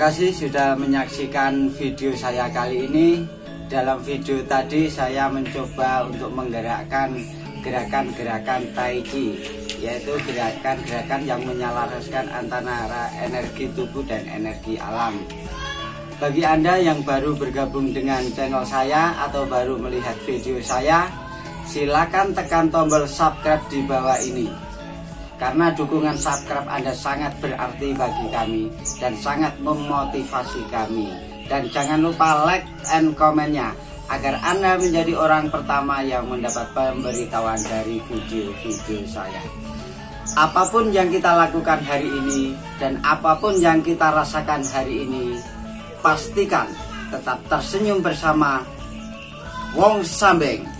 kasih sudah menyaksikan video saya kali ini. Dalam video tadi saya mencoba untuk menggerakkan gerakan-gerakan Tai Chi, yaitu gerakan-gerakan yang menyelaraskan antara energi tubuh dan energi alam. Bagi Anda yang baru bergabung dengan channel saya atau baru melihat video saya, silakan tekan tombol subscribe di bawah ini. Karena dukungan subscribe Anda sangat berarti bagi kami dan sangat memotivasi kami. Dan jangan lupa like and komennya agar Anda menjadi orang pertama yang mendapat pemberitahuan dari video-video saya. Apapun yang kita lakukan hari ini dan apapun yang kita rasakan hari ini, pastikan tetap tersenyum bersama Wong Sambeng.